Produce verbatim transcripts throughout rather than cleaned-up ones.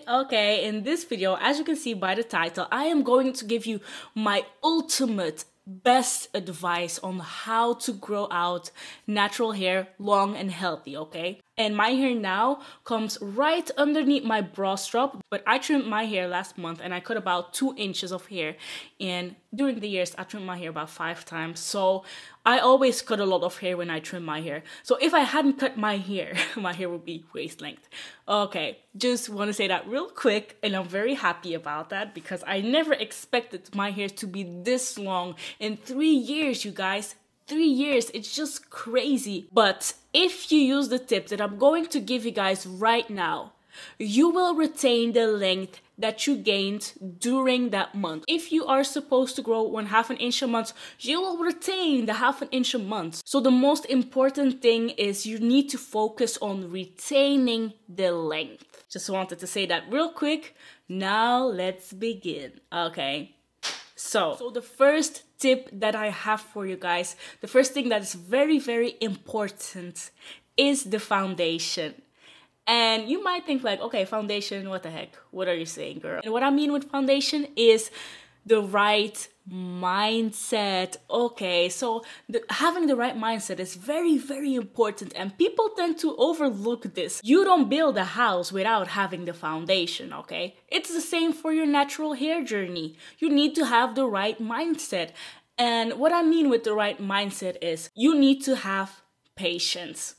Okay, in this video, as you can see by the title, I am going to give you my ultimate best advice on how to grow out natural hair long and healthy, okay? And my hair now comes right underneath my bra strap, but I trimmed my hair last month and I cut about two inches of hair. And during the years, I trimmed my hair about five times. So I always cut a lot of hair when I trim my hair. So if I hadn't cut my hair, my hair would be waist length. Okay, just want to say that real quick, and I'm very happy about that because I never expected my hair to be this long in three years, you guys. Three years, it's just crazy. But if you use the tip that I'm going to give you guys right now, you will retain the length that you gained during that month. If you are supposed to grow one half an inch a month, you will retain the half an inch a month. So the most important thing is you need to focus on retaining the length. Just wanted to say that real quick. Now let's begin. Okay. So, so the first tip that I have for you guys, the first thing that is very, very important is the foundation. And you might think like, okay, foundation, what the heck? What are you saying, girl? And what I mean with foundation is the right mindset. Okay, so the, having the right mindset is very, very important, and people tend to overlook this. You don't build a house without having the foundation, okay? It's the same for your natural hair journey. You need to have the right mindset. And what I mean with the right mindset is you need to have patience.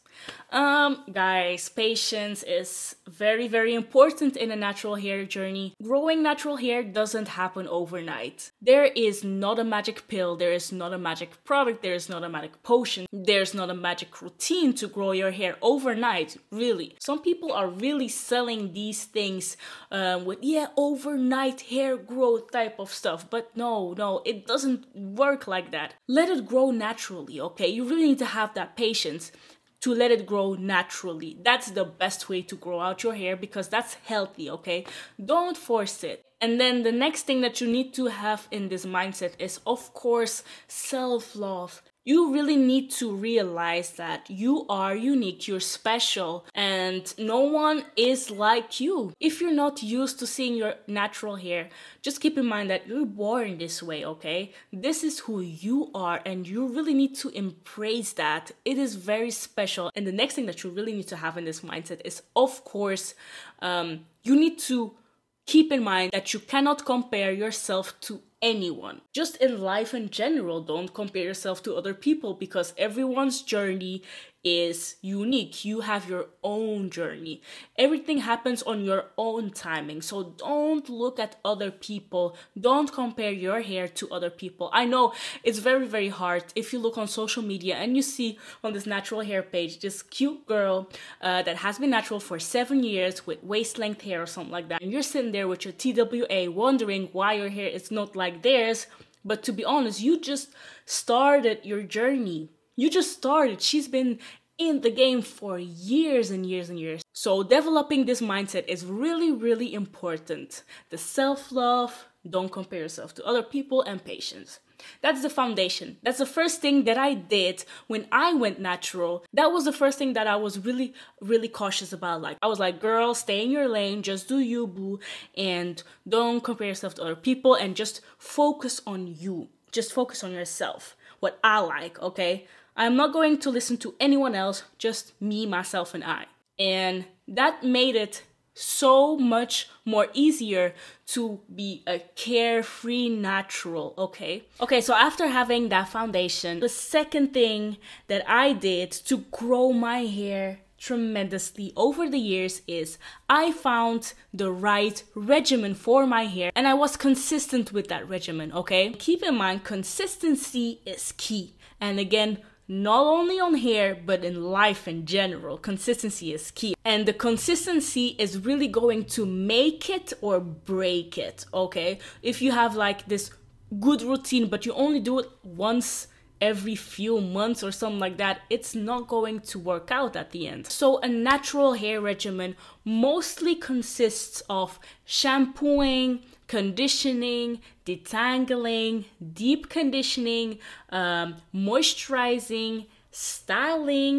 Um, guys, patience is very, very important in a natural hair journey. Growing natural hair doesn't happen overnight. There is not a magic pill, there is not a magic product, there is not a magic potion, there's not a magic routine to grow your hair overnight, really. Some people are really selling these things um, with, yeah, overnight hair growth type of stuff, but no, no, it doesn't work like that. Let it grow naturally, okay? You really need to have that patience to let it grow naturally. That's the best way to grow out your hair because that's healthy, okay? Don't force it. And then the next thing that you need to have in this mindset is, of course, self-love. You really need to realize that you are unique, you're special, and no one is like you. If you're not used to seeing your natural hair, just keep in mind that you're born this way, okay? This is who you are, and you really need to embrace that. It is very special. And the next thing that you really need to have in this mindset is, of course, um, you need to keep in mind that you cannot compare yourself to anyone. Just in life in general, don't compare yourself to other people because everyone's journey is unique. You have your own journey. Everything happens on your own timing. So don't look at other people. Don't compare your hair to other people. I know it's very, very hard if you look on social media and you see on this natural hair page this cute girl uh, that has been natural for seven years with waist length hair or something like that. And you're sitting there with your T W A wondering why your hair is not like theirs. But to be honest, you just started your journey. You just started. She's been in the game for years and years and years. So developing this mindset is really, really important. The self-love, don't compare yourself to other people, and patience. That's the foundation. That's the first thing that I did when I went natural. That was the first thing that I was really, really cautious about. Like, I was like, girl, stay in your lane, just do you, boo, and don't compare yourself to other people, and just focus on you. Just focus on yourself. What I like, okay? I'm not going to listen to anyone else, just me, myself, and I. And that made it so much more easier to be a carefree natural, okay? Okay, so after having that foundation, the second thing that I did to grow my hair tremendously over the years is I found the right regimen for my hair, and I was consistent with that regimen, okay? Keep in mind, consistency is key. And again, not only on hair, but in life in general, consistency is key. And the consistency is really going to make it or break it, okay? If you have like this good routine, but you only do it once every few months or something like that, it's not going to work out at the end. So a natural hair regimen mostly consists of shampooing, conditioning, detangling, deep conditioning, um, moisturizing, styling,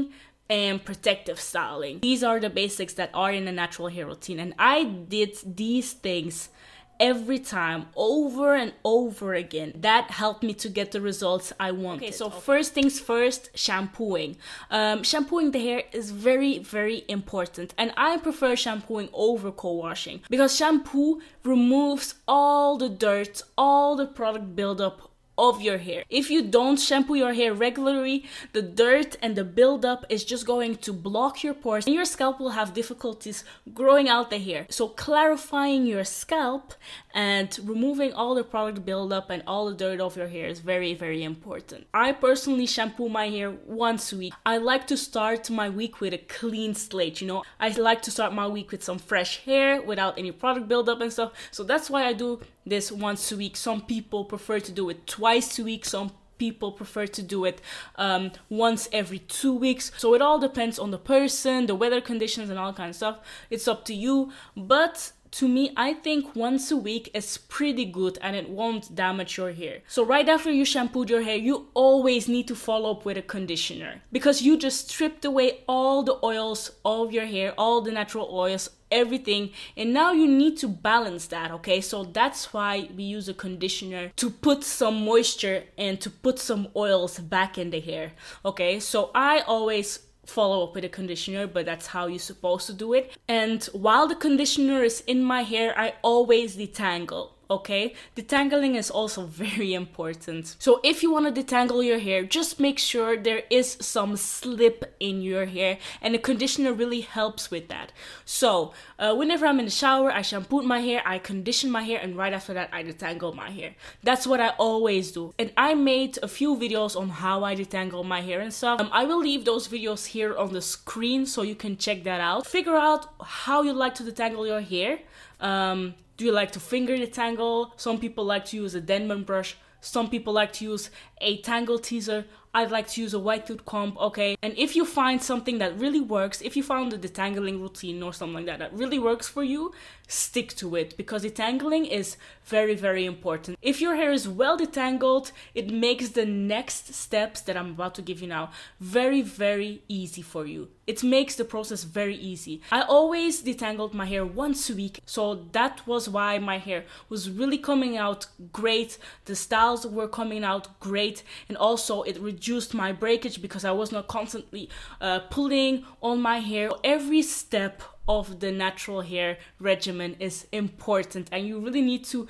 and protective styling. These are the basics that are in a natural hair routine, and I did these things every time, over and over again. That helped me to get the results I wanted. Okay, so okay. First things first, shampooing. Um, shampooing the hair is very, very important, and I prefer shampooing over co-washing because shampoo removes all the dirt, all the product buildup of your hair. If you don't shampoo your hair regularly, the dirt and the buildup is just going to block your pores and your scalp will have difficulties growing out the hair. So clarifying your scalp and removing all the product buildup and all the dirt off your hair is very, very important. I personally shampoo my hair once a week. I like to start my week with a clean slate, you know. I like to start my week with some fresh hair without any product buildup and stuff. So that's why I do this once a week. Some people prefer to do it twice a week. Some people prefer to do it um, once every two weeks. So it all depends on the person, the weather conditions and all kinds of stuff. It's up to you. But to me, I think once a week is pretty good and it won't damage your hair. So right after you shampooed your hair, you always need to follow up with a conditioner because you just stripped away all the oils of your hair, all the natural oils, everything, and now you need to balance that. Okay, so that's why we use a conditioner to put some moisture and to put some oils back in the hair. Okay, so I always follow up with a conditioner, but that's how you're supposed to do it. And while the conditioner is in my hair, I always detangle. Okay, detangling is also very important. So if you want to detangle your hair, just make sure there is some slip in your hair, and the conditioner really helps with that. So uh, whenever I'm in the shower, I shampoo my hair, I condition my hair, and right after that I detangle my hair. That's what I always do. And I made a few videos on how I detangle my hair and stuff. Um, I will leave those videos here on the screen so you can check that out. Figure out how you like to detangle your hair. Um, Do you like to finger detangle? Some people like to use a Denman brush. Some people like to use a tangle teaser. I'd like to use a white tooth comb, okay? And if you find something that really works, if you found a detangling routine or something like that that really works for you, stick to it, because detangling is very, very important. If your hair is well detangled, it makes the next steps that I'm about to give you now very, very easy for you. It makes the process very easy. I always detangled my hair once a week, so that was why my hair was really coming out great. The styles were coming out great, and also it reduced my breakage because I was not constantly uh, pulling on my hair. Every step of the natural hair regimen is important, and you really need to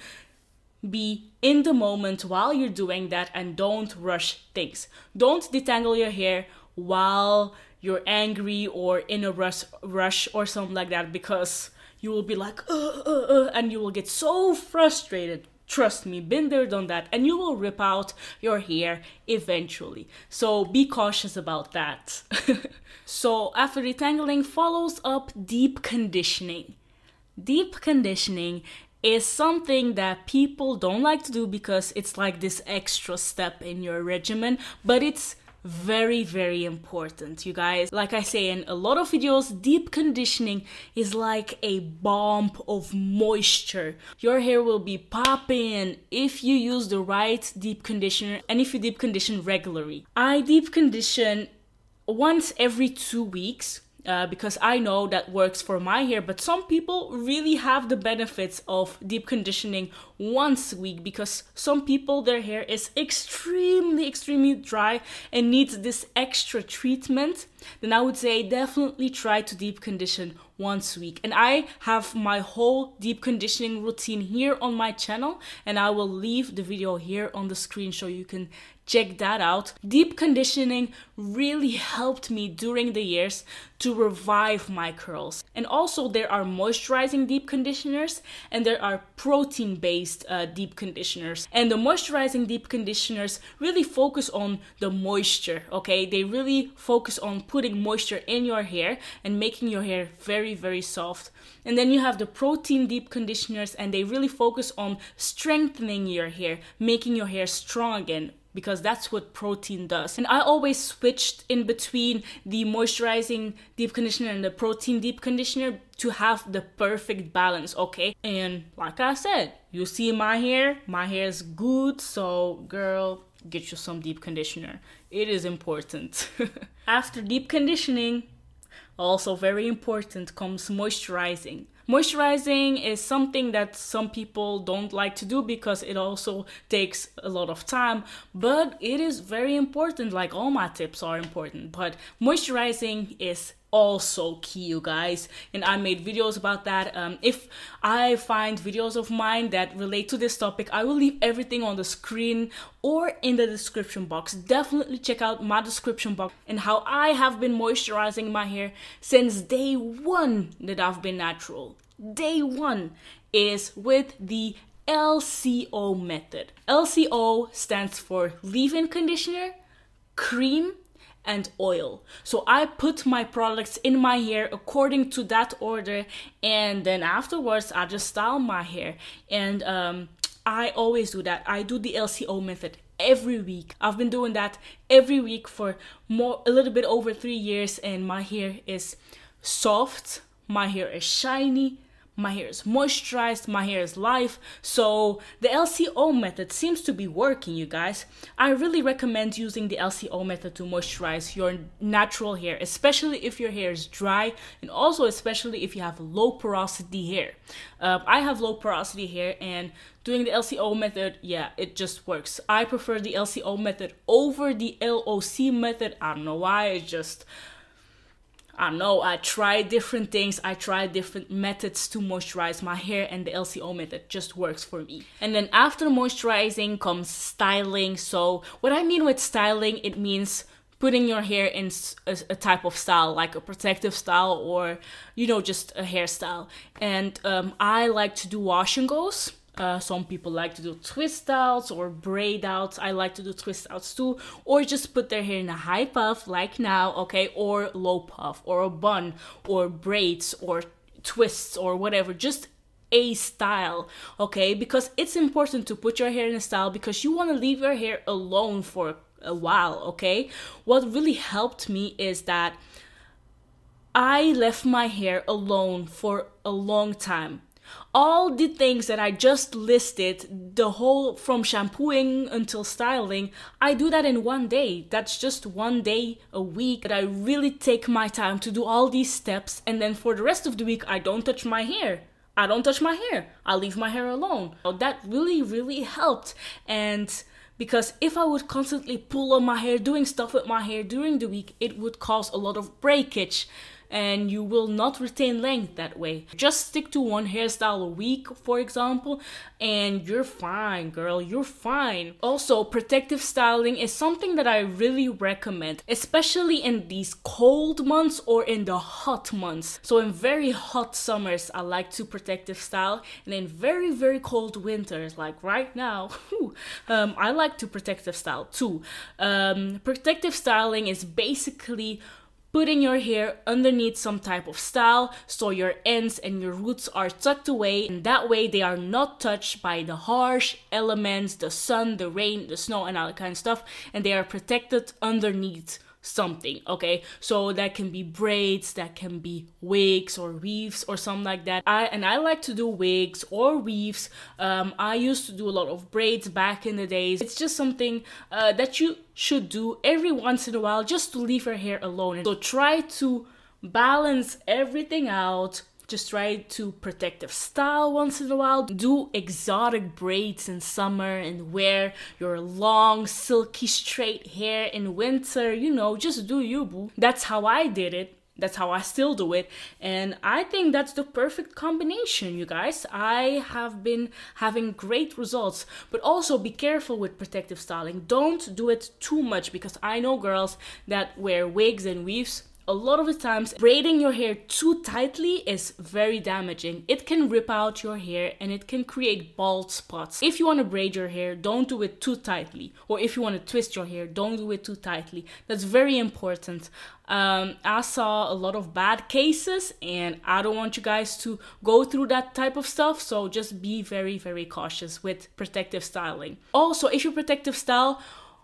be in the moment while you're doing that, and don't rush things. Don't detangle your hair while you're angry or in a rush rush or something like that, because you will be like uh, uh, uh, and you will get so frustrated. Trust me, been there, done that, and you will rip out your hair eventually. So be cautious about that. So after detangling follows up deep conditioning. Deep conditioning is something that people don't like to do because it's like this extra step in your regimen, but it's very, very important, you guys. Like I say in a lot of videos, deep conditioning is like a bomb of moisture. Your hair will be popping if you use the right deep conditioner and if you deep condition regularly. I deep condition once every two weeks. Uh, because I know that works for my hair, but some people really have the benefits of deep conditioning once a week, because some people, their hair is extremely, extremely dry and needs this extra treatment. Then I would say definitely try to deep condition once a week. And I have my whole deep conditioning routine here on my channel, and I will leave the video here on the screen so you can check that out. Deep conditioning really helped me during the years to revive my curls. And also there are moisturizing deep conditioners and there are protein based uh, deep conditioners. And the moisturizing deep conditioners really focus on the moisture, okay? They really focus on putting moisture in your hair and making your hair very, very soft. And then you have the protein deep conditioners, and they really focus on strengthening your hair, making your hair strong again, because that's what protein does. And I always switched in between the moisturizing deep conditioner and the protein deep conditioner to have the perfect balance, okay? And like I said, you see my hair, my hair is good, so girl, get you some deep conditioner. It is important. After deep conditioning, also very important, comes moisturizing. Moisturizing is something that some people don't like to do because it also takes a lot of time, but it is very important. Like all my tips are important, but moisturizing is also key, you guys, and I made videos about that. Um, if I find videos of mine that relate to this topic, I will leave everything on the screen or in the description box. Definitely check out my description box and how I have been moisturizing my hair since day one that I've been natural. Day one is with the L C O method. L C O stands for leave-in conditioner, cream, and oil. So I put my products in my hair according to that order, and then afterwards I just style my hair. And um, I always do that. I do the L C O method every week. I've been doing that every week for more, a little bit over three years, and my hair is soft, my hair is shiny, my hair is moisturized, my hair is live. So the L C O method seems to be working, you guys. I really recommend using the L C O method to moisturize your natural hair, especially if your hair is dry, and also especially if you have low porosity hair. Uh, I have low porosity hair, and doing the L C O method, yeah, it just works. I prefer the L C O method over the L O C method. I don't know why, it's just... I know I tried different things, I tried different methods to moisturize my hair, and the L C O method just works for me. And then after moisturizing comes styling. So what I mean with styling, it means putting your hair in a, a type of style, like a protective style, or, you know, just a hairstyle. And um, I like to do wash and goes. Uh, some people like to do twist outs or braid outs. I like to do twist outs too, or just put their hair in a high puff like now, okay, or low puff, or a bun, or braids, or twists, or whatever. Just a style, okay? Because it's important to put your hair in a style because you want to leave your hair alone for a while, okay? What really helped me is that I left my hair alone for a long time. All the things that I just listed, the whole from shampooing until styling, I do that in one day. That's just one day a week that I really take my time to do all these steps, and then for the rest of the week I don't touch my hair. I don't touch my hair. I leave my hair alone. So that really, really helped. And because if I would constantly pull on my hair, doing stuff with my hair during the week, it would cause a lot of breakage, and you will not retain length that way. Just stick to one hairstyle a week, for example, and you're fine, girl, you're fine. Also, protective styling is something that I really recommend, especially in these cold months or in the hot months. So in very hot summers, I like to protective style, and in very, very cold winters, like right now, whew, um, I like to protective style too. Um, protective styling is basically putting your hair underneath some type of style so your ends and your roots are tucked away, and that way they are not touched by the harsh elements, the sun, the rain, the snow, and all that kind of stuff, and they are protected underneath something, okay? So that can be braids, that can be wigs or weaves or something like that. I and I like to do wigs or weaves. Um, I used to do a lot of braids back in the days. It's just something uh, that you should do every once in a while just to leave your hair alone. So try to balance everything out. Just try to protective style once in a while. Do exotic braids in summer and wear your long, silky, straight hair in winter. You know, just do you, boo. That's how I did it. That's how I still do it. And I think that's the perfect combination, you guys. I have been having great results. But also be careful with protective styling. Don't do it too much, because I know girls that wear wigs and weaves. A lot of the times, braiding your hair too tightly is very damaging. It can rip out your hair and it can create bald spots. If you want to braid your hair, don't do it too tightly. Or if you want to twist your hair, don't do it too tightly. That's very important. Um, I saw a lot of bad cases, and I don't want you guys to go through that type of stuff. So just be very, very cautious with protective styling. Also, if you protective style,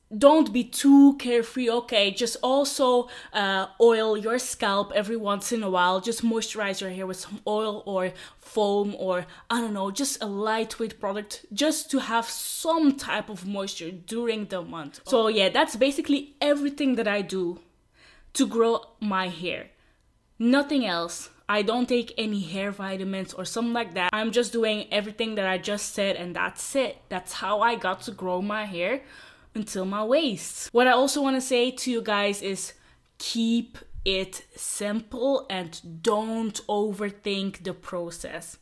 don't be too carefree, okay? Just also uh, oil your scalp every once in a while. Just moisturize your hair with some oil or foam, or I don't know, just a lightweight product, just to have some type of moisture during the month. So yeah, that's basically everything that I do to grow my hair. Nothing else. I don't take any hair vitamins or something like that. I'm just doing everything that I just said, and that's it. That's how I got to grow my hair until my waist. What I also want to say to you guys is keep it simple and don't overthink the process.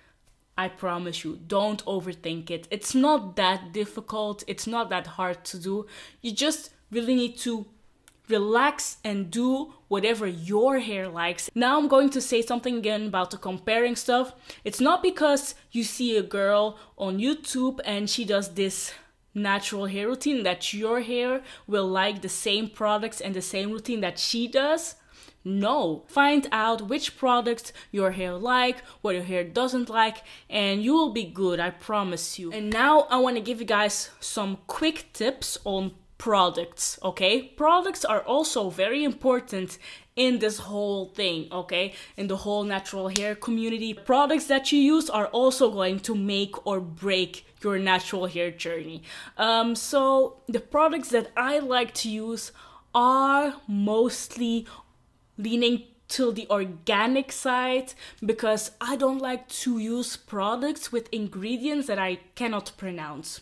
I promise you, don't overthink it. It's not that difficult. It's not that hard to do. You just really need to relax and do whatever your hair likes. Now I'm going to say something again about the comparing stuff. It's not because you see a girl on YouTube and she does this natural hair routine that your hair will like the same products and the same routine that she does. No, find out which products your hair like, what your hair doesn't like, and you will be good, I promise you. And now I want to give you guys some quick tips on products, okay? Products are also very important in this whole thing, okay? In the whole natural hair community. Products that you use are also going to make or break your natural hair journey. Um, so the products that I like to use are mostly leaning to the organic side, because I don't like to use products with ingredients that I cannot pronounce.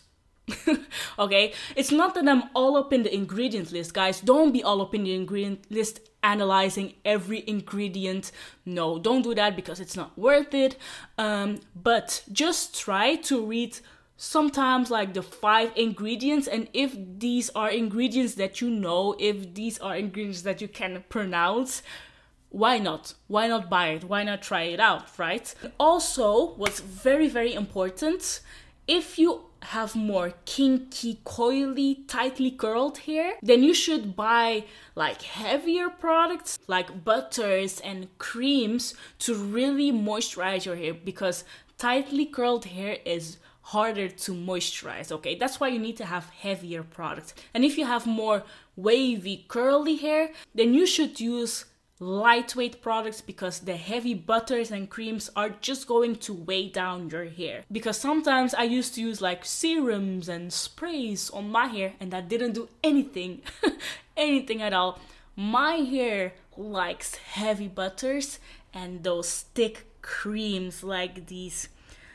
Okay, it's not that I'm all up in the ingredient list, guys. Don't be all up in the ingredient list analyzing every ingredient. No, don't do that, because it's not worth it. Um, but just try to read sometimes like the five ingredients, and if these are ingredients that you know, if these are ingredients that you can pronounce, why not? Why not buy it? Why not try it out, right? Also, what's very, very important, if you have more kinky, coily, tightly curled hair, then you should buy like heavier products like butters and creams to really moisturize your hair, because tightly curled hair is harder to moisturize, okay? That's why you need to have heavier products. And if you have more wavy, curly hair, then you should use lightweight products, because the heavy butters and creams are just going to weigh down your hair. Because sometimes I used to use like serums and sprays on my hair, and that didn't do anything, anything at all. My hair likes heavy butters and those thick creams, like these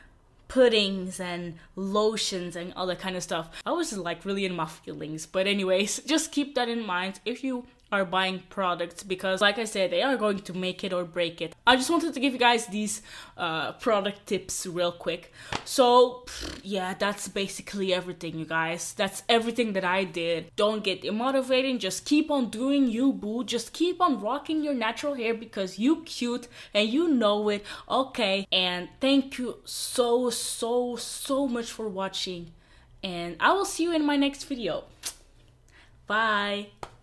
puddings and lotions and all that kind of stuff. I was like really in my feelings. But anyways, just keep that in mind if you are buying products, because like I said, they are going to make it or break it. I just wanted to give you guys these uh, product tips real quick. So yeah, that's basically everything, you guys. That's everything that I did. Don't get demotivated. Just keep on doing you, boo. Just keep on rocking your natural hair, because you cute and you know it, okay? And thank you so, so, so much for watching. And I will see you in my next video. Bye.